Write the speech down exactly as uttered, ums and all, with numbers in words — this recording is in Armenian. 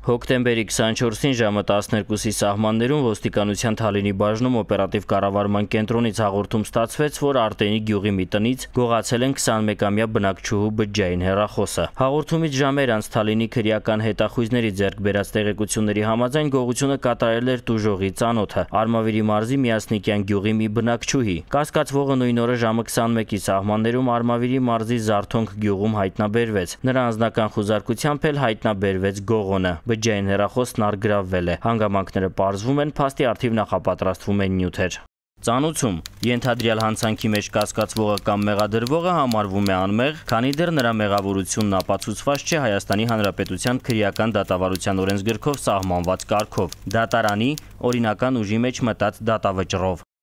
Հոկտեմբերի քսանչորսին ժամը տասներկուսի սահմաններում ոստիկանության Թալինի բաժնում օպերատիվ կառավարման կենտրոնից հաղորդում ստացվեց, որ Արտենի գյուղի մի տնից գողացել են քսանմեկամյա բնակչուհու բջջային հեռախոսը։ Հաղորդումից ժամեր անց Թալինի քրեական հետախույզների ձեռք բերած տեղեկությունների համաձայն գողությունը կատարել էր տուժողի ծանոթը, Արմավիրի մարզի Միասնիկյան գյուղի մի բնակչուհի։ Կասկածվողը նույն օրը ժամը քսանմեկի սահմաններում Արմավիրի մարզի Զարթոնք գյուղում հայտնաբերվեց։ Նրա անձնական խուզարկությամբ էլ հայտնաբերվեց գողոնը։ Բջջային հեռախոսն առգրավվել է։ Հանգամանքները պարզվում են, փաստի առթիվ նախապատրաստվում են նյութեր։ Ծանուցում ենթադրյալ հանցանքի մեջ կասկածվողը կամ մեղադրվողը համարվում է անմեղ, քանի դեռ նրա մեղավորությունն ապացուցված չէ Հայաստանի Հանրապետության քրեական դատավարության օրենսգրքով սահմանված կարգով՝ դատարանի օրինական ուժի մեջ մտած դատավճռով։